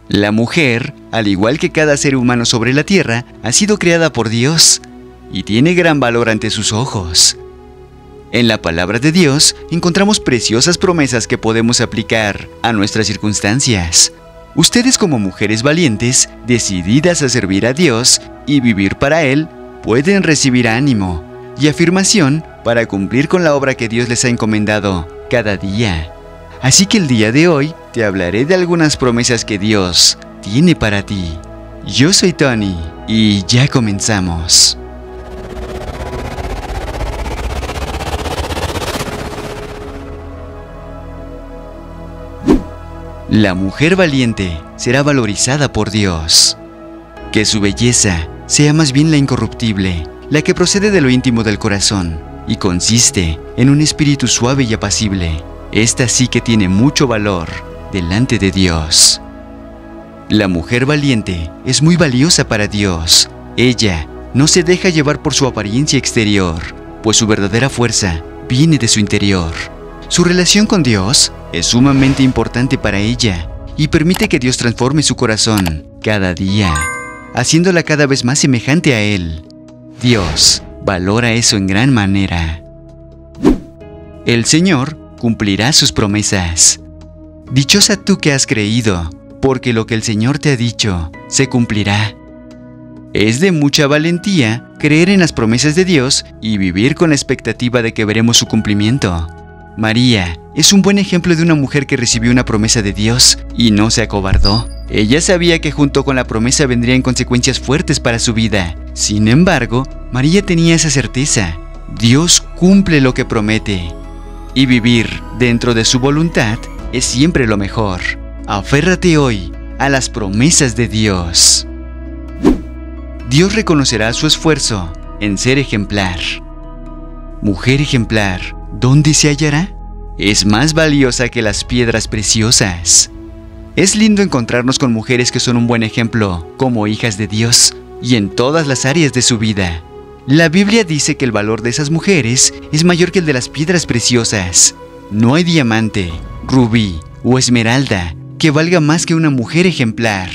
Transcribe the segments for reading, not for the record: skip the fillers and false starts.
La mujer, al igual que cada ser humano sobre la tierra, ha sido creada por Dios y tiene gran valor ante sus ojos. En la palabra de Dios encontramos preciosas promesas que podemos aplicar a nuestras circunstancias. Ustedes, como mujeres valientes, decididas a servir a Dios y vivir para Él, pueden recibir ánimo y afirmación para cumplir con la obra que Dios les ha encomendado cada día. Así que el día de hoy te hablaré de algunas promesas que Dios tiene para ti. Yo soy Tony y ya comenzamos. La mujer valiente será valorizada por Dios. Que su belleza sea más bien la incorruptible, la que procede de lo íntimo del corazón y consiste en un espíritu suave y apacible. Esta sí que tiene mucho valor delante de Dios. La mujer valiente es muy valiosa para Dios. Ella no se deja llevar por su apariencia exterior, pues su verdadera fuerza viene de su interior. Su relación con Dios es sumamente importante para ella y permite que Dios transforme su corazón cada día, haciéndola cada vez más semejante a Él. Dios valora eso en gran manera. El Señor cumplirá sus promesas. Dichosa tú que has creído, porque lo que el Señor te ha dicho se cumplirá. Es de mucha valentía creer en las promesas de Dios y vivir con la expectativa de que veremos su cumplimiento. María es un buen ejemplo de una mujer que recibió una promesa de Dios y no se acobardó. Ella sabía que junto con la promesa vendrían consecuencias fuertes para su vida. Sin embargo, María tenía esa certeza: Dios cumple lo que promete. Y vivir dentro de su voluntad es siempre lo mejor. Aférrate hoy a las promesas de Dios. Dios reconocerá su esfuerzo en ser ejemplar. Mujer ejemplar, ¿dónde se hallará? Es más valiosa que las piedras preciosas. Es lindo encontrarnos con mujeres que son un buen ejemplo como hijas de Dios y en todas las áreas de su vida. La Biblia dice que el valor de esas mujeres es mayor que el de las piedras preciosas. No hay diamante, rubí o esmeralda que valga más que una mujer ejemplar.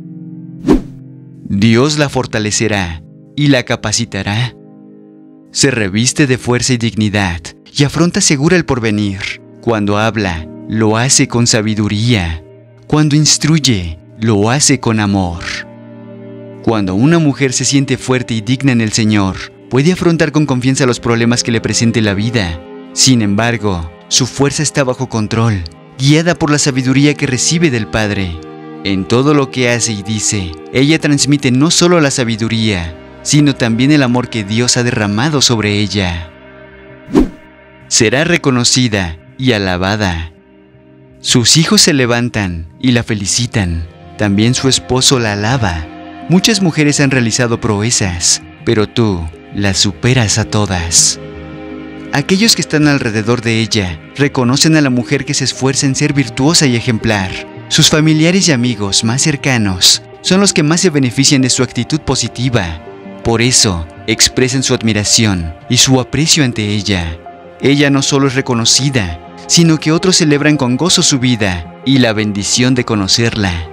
Dios la fortalecerá y la capacitará. Se reviste de fuerza y dignidad y afronta segura el porvenir. Cuando habla, lo hace con sabiduría. Cuando instruye, lo hace con amor. Cuando una mujer se siente fuerte y digna en el Señor, puede afrontar con confianza los problemas que le presente la vida. Sin embargo, su fuerza está bajo control, guiada por la sabiduría que recibe del Padre. En todo lo que hace y dice, ella transmite no solo la sabiduría, sino también el amor que Dios ha derramado sobre ella. Será reconocida y alabada. Sus hijos se levantan y la felicitan. También su esposo la alaba. Muchas mujeres han realizado proezas, pero tú las superas a todas. Aquellos que están alrededor de ella reconocen a la mujer que se esfuerza en ser virtuosa y ejemplar. Sus familiares y amigos más cercanos son los que más se benefician de su actitud positiva. Por eso, expresan su admiración y su aprecio ante ella. Ella no solo es reconocida, sino que otros celebran con gozo su vida y la bendición de conocerla.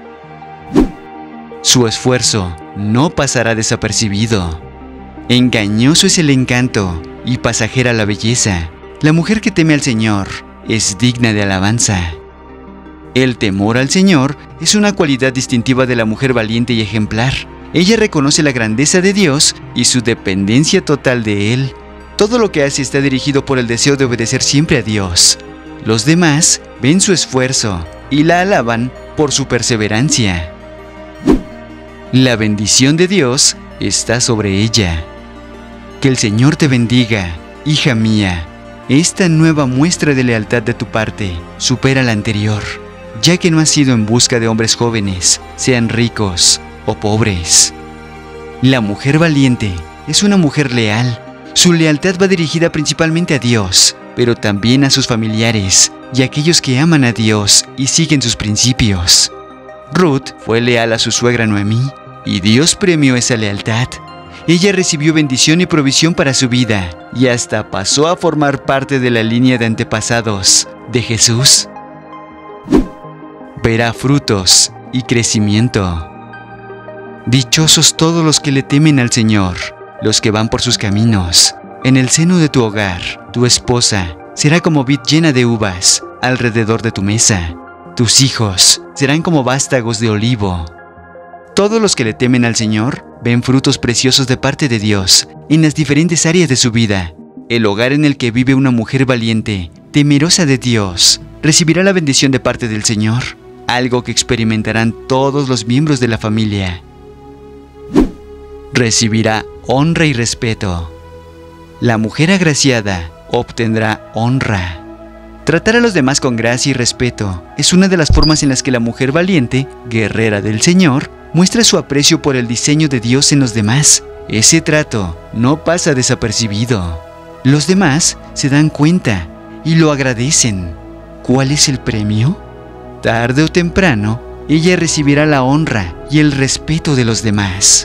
Su esfuerzo no pasará desapercibido. Engañoso es el encanto y pasajera la belleza. La mujer que teme al Señor es digna de alabanza. El temor al Señor es una cualidad distintiva de la mujer valiente y ejemplar. Ella reconoce la grandeza de Dios y su dependencia total de Él. Todo lo que hace está dirigido por el deseo de obedecer siempre a Dios. Los demás ven su esfuerzo y la alaban por su perseverancia. La bendición de Dios está sobre ella. Que el Señor te bendiga, hija mía. Esta nueva muestra de lealtad de tu parte supera la anterior, ya que no has ido en busca de hombres jóvenes, sean ricos o pobres. La mujer valiente es una mujer leal. Su lealtad va dirigida principalmente a Dios, pero también a sus familiares y a aquellos que aman a Dios y siguen sus principios. Ruth fue leal a su suegra Noemí y Dios premió esa lealtad. Ella recibió bendición y provisión para su vida y hasta pasó a formar parte de la línea de antepasados de Jesús. Verá frutos y crecimiento. Dichosos todos los que le temen al Señor, los que van por sus caminos. En el seno de tu hogar, tu esposa será como vid llena de uvas alrededor de tu mesa. Tus hijos serán como vástagos de olivo. Todos los que le temen al Señor ven frutos preciosos de parte de Dios en las diferentes áreas de su vida. El hogar en el que vive una mujer valiente, temerosa de Dios, recibirá la bendición de parte del Señor, algo que experimentarán todos los miembros de la familia. Recibirá honra y respeto. La mujer agraciada obtendrá honra. Tratar a los demás con gracia y respeto es una de las formas en las que la mujer valiente, guerrera del Señor, muestra su aprecio por el diseño de Dios en los demás. Ese trato no pasa desapercibido. Los demás se dan cuenta y lo agradecen. ¿Cuál es el premio? Tarde o temprano, ella recibirá la honra y el respeto de los demás.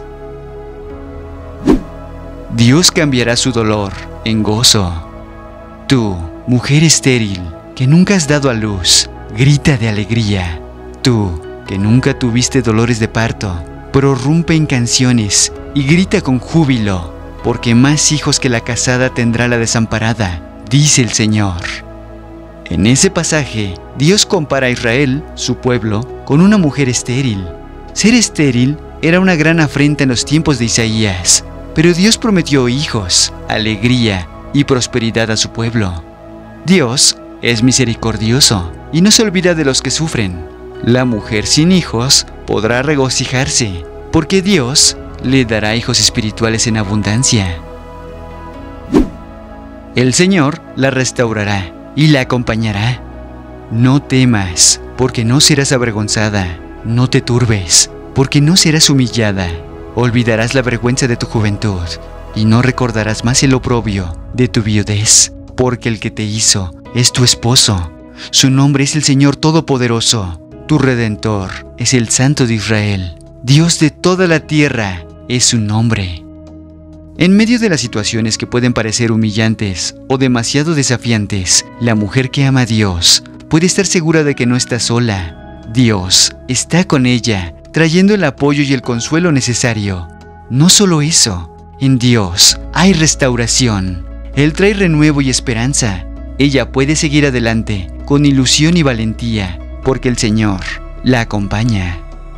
Dios cambiará su dolor en gozo. Tú, mujer estéril, que nunca has dado a luz, grita de alegría. Tú, que nunca tuviste dolores de parto, prorrumpe en canciones y grita con júbilo, porque más hijos que la casada tendrá la desamparada, dice el Señor. En ese pasaje, Dios compara a Israel, su pueblo, con una mujer estéril. Ser estéril era una gran afrenta en los tiempos de Isaías, pero Dios prometió hijos, alegría y prosperidad a su pueblo. Dios es misericordioso y no se olvida de los que sufren. La mujer sin hijos podrá regocijarse, porque Dios le dará hijos espirituales en abundancia. El Señor la restaurará y la acompañará. No temas, porque no serás avergonzada. No te turbes, porque no serás humillada. Olvidarás la vergüenza de tu juventud y no recordarás más el oprobio de tu viudez, porque el que te hizo es tu esposo. Su nombre es el Señor Todopoderoso. Tu Redentor es el Santo de Israel. Dios de toda la tierra es su nombre. En medio de las situaciones que pueden parecer humillantes o demasiado desafiantes, la mujer que ama a Dios puede estar segura de que no está sola. Dios está con ella, trayendo el apoyo y el consuelo necesario. No solo eso, en Dios hay restauración. Él trae renuevo y esperanza. Ella puede seguir adelante con ilusión y valentía, porque el Señor la acompaña.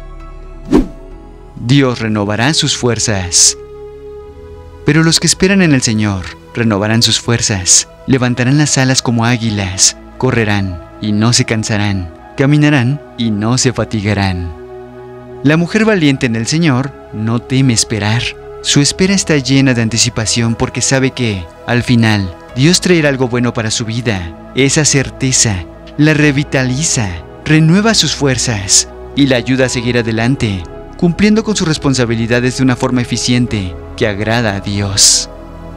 Dios renovará sus fuerzas. Pero los que esperan en el Señor renovarán sus fuerzas, levantarán las alas como águilas, correrán y no se cansarán, caminarán y no se fatigarán. La mujer valiente en el Señor no teme esperar. Su espera está llena de anticipación porque sabe que, al final, Dios traerá algo bueno para su vida. Esa certeza la revitaliza, renueva sus fuerzas y la ayuda a seguir adelante, cumpliendo con sus responsabilidades de una forma eficiente que agrada a Dios.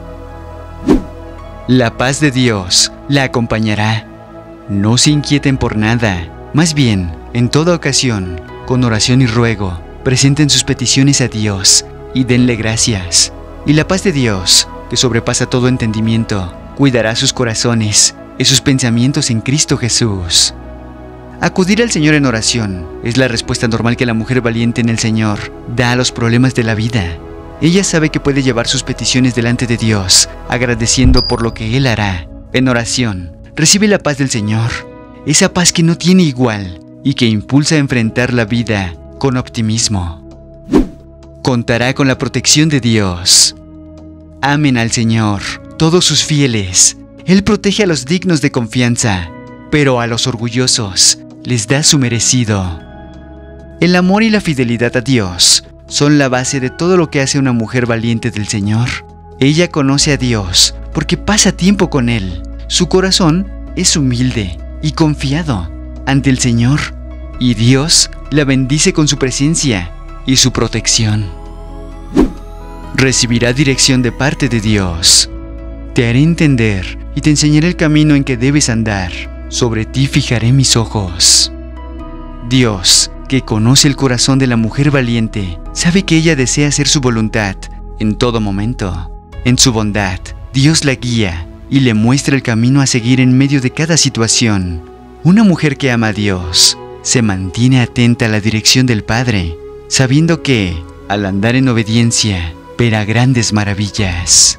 La paz de Dios la acompañará. No se inquieten por nada, más bien, en toda ocasión, con oración y ruego, presenten sus peticiones a Dios y denle gracias. Y la paz de Dios, que sobrepasa todo entendimiento, cuidará sus corazones y sus pensamientos en Cristo Jesús. Acudir al Señor en oración es la respuesta normal que la mujer valiente en el Señor da a los problemas de la vida. Ella sabe que puede llevar sus peticiones delante de Dios, agradeciendo por lo que Él hará. En oración, recibe la paz del Señor, esa paz que no tiene igual y que impulsa a enfrentar la vida con optimismo. Contará con la protección de Dios. Amen al Señor, todos sus fieles. Él protege a los dignos de confianza, pero a los orgullosos les da su merecido. El amor y la fidelidad a Dios son la base de todo lo que hace una mujer valiente del Señor. Ella conoce a Dios porque pasa tiempo con Él. Su corazón es humilde y confiado ante el Señor, y Dios la bendice con su presencia y su protección. Recibirá dirección de parte de Dios. Te haré entender y te enseñaré el camino en que debes andar. Sobre ti fijaré mis ojos. Dios, que conoce el corazón de la mujer valiente, sabe que ella desea hacer su voluntad en todo momento. En su bondad, Dios la guía y le muestra el camino a seguir en medio de cada situación. Una mujer que ama a Dios se mantiene atenta a la dirección del Padre, sabiendo que, al andar en obediencia, verá grandes maravillas.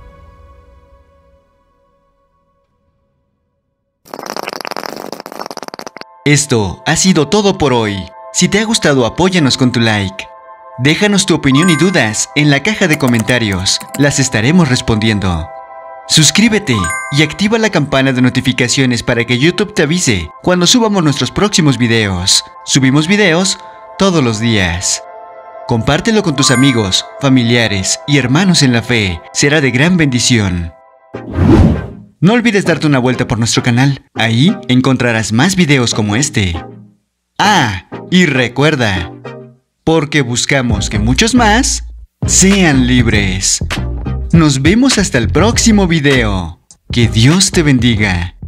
Esto ha sido todo por hoy. Si te ha gustado, apóyanos con tu like. Déjanos tu opinión y dudas en la caja de comentarios. Las estaremos respondiendo. Suscríbete y activa la campana de notificaciones para que YouTube te avise cuando subamos nuestros próximos videos. Subimos videos todos los días. Compártelo con tus amigos, familiares y hermanos en la fe. Será de gran bendición. No olvides darte una vuelta por nuestro canal. Ahí encontrarás más videos como este. Ah, y recuerda, porque buscamos que muchos más sean libres. Nos vemos hasta el próximo video. Que Dios te bendiga.